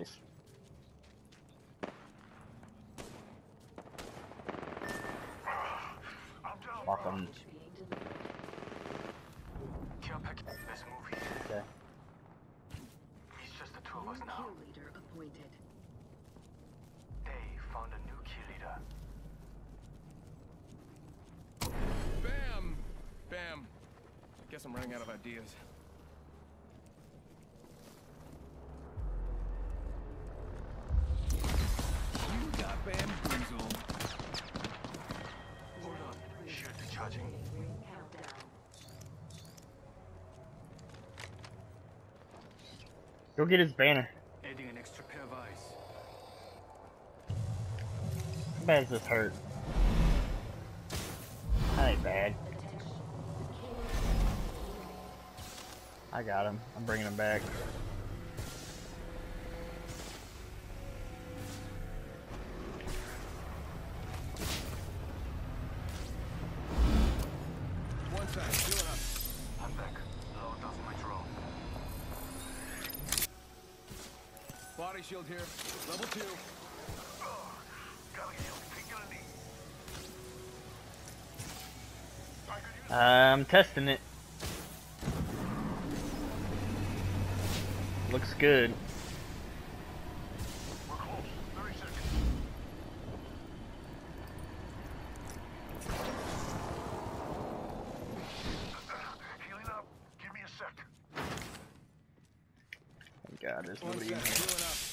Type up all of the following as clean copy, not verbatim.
Christ. Welcome. Let's move here. Okay. It's just the two of us now. Kill leader appointed. They found a new kill leader. Bam! Bam. Guess I'm running out of ideas. You got bamboozled. Hold on. Shield recharging. Ring countdown. Go get his banner. Adding an extra pair of eyes. How bad does this hurt? That ain't bad. I got him. I'm bringing him back. One side, healing up. I'm back. Load off my drone. Body shield here. Level 2. Gotta heal. Take a knee. I'm testing it. Looks good. We're close. 30 seconds. Healing up. Give me a sec. Thank God, there's One nobody side, in here. healing up.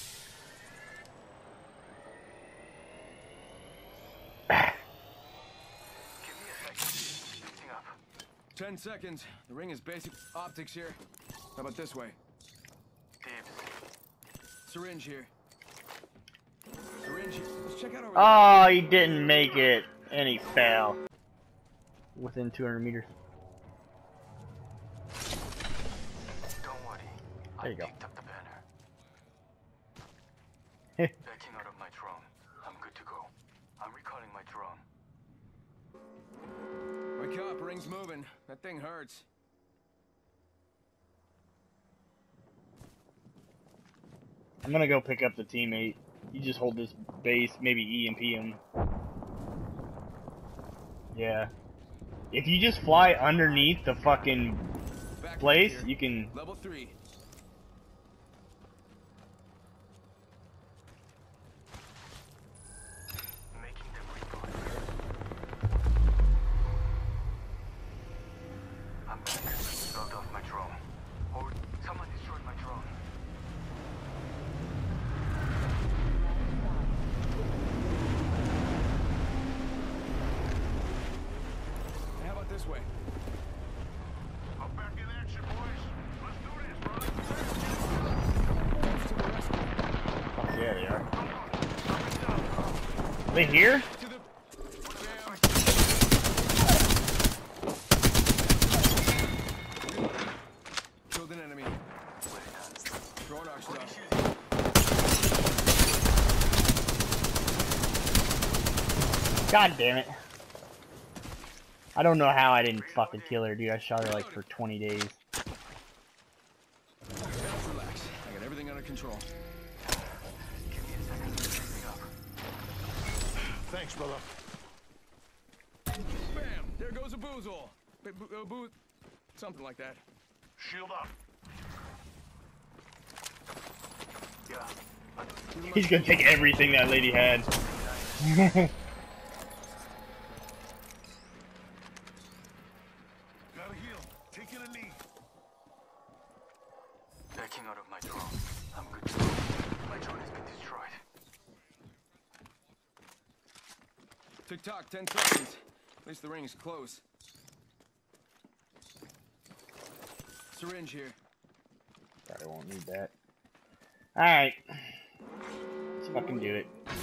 Give me a second. Fixing up. 10 seconds. The ring is basic optics here. How about this way? Dibs. Syringe here. Syringe here. Let's check out over Oh, he didn't make it. And he fell. Within 200 meters. Don't worry. There you go. I picked up the banner. Backing out of my drone. I'm good to go. I'm recalling my drone. Wake up, ring's moving. That thing hurts. I'm gonna go pick up the teammate. You just hold this base, maybe EMP him. Yeah. If you just fly underneath the fucking Back place, here. you can... Level 3. Making them reboot. I'm back. Logged off my drone. Oh, someone destroyed my drone. How about this way? I'm back in action, boys. Let's do this, brother. To the rescue. Fuck yeah, they are. They here? To the... Bam. Killed an enemy. Throwing our stuff. God damn it. I don't know how I didn't fucking kill her, dude. I shot her like for 20 days. Relax. I got everything under control. Give me a second to fixing up. Thanks, brother. Bam! There goes a boozle. Something like that. Shield up. Yeah. He's gonna take everything that lady had. Gotta heal. Taking a knee. Backing out of my drone. I'm good to go. My drone has been destroyed. Tick tock, 10 seconds. At least the ring is close. Syringe here. Probably won't need that. Alright. Let's fucking do it.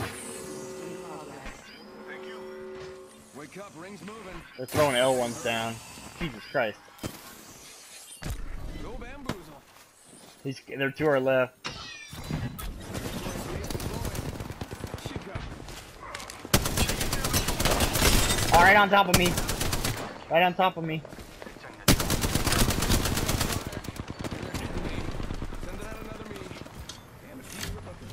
Thank you. Wake up, ring's moving. They're throwing L1s down. Jesus Christ. Go bamboozle. They're to our left. Oh, right on top of me. Right on top of me. Sending out another me. Damn, if you were looking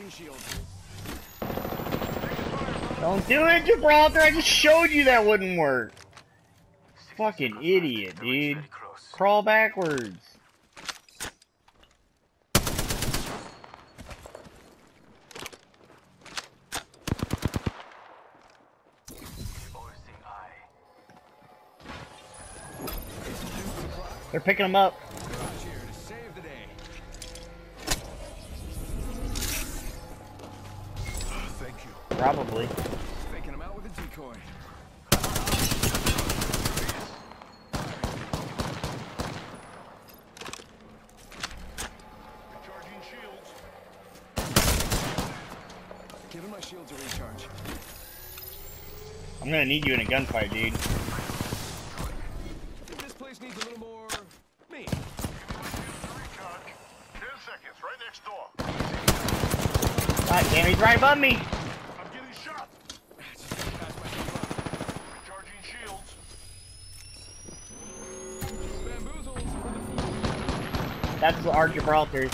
Recharging shield. Don't do it, Gibraltar! I just showed you that wouldn't work! Fucking idiot, dude. Very close. Crawl backwards. Overseeing eye. They're picking them up. Garage here to save the day. Thank you. Probably. Faking him out with a decoy. Recharging shields. Giving my shields a recharge. I'm gonna need you in a gunfight, dude. Think this place needs a little more me. Recharge. 10 seconds, right next door. God damn, he's right above me! I'm getting shot. Recharging shields. Bamboozles for the food. That's our Gibraltars.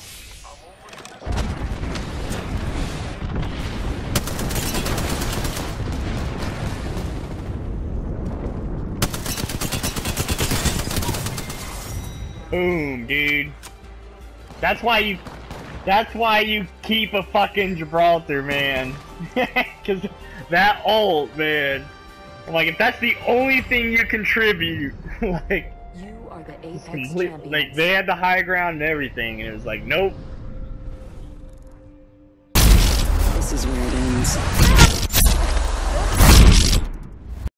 Boom, dude. That's why you keep a fucking Gibraltar, man. Cause that ult, man. Like, if that's the only thing you contribute, like, You are the Apex complete, champions. like, they had the high ground and everything, and it was like, nope. This is where it ends.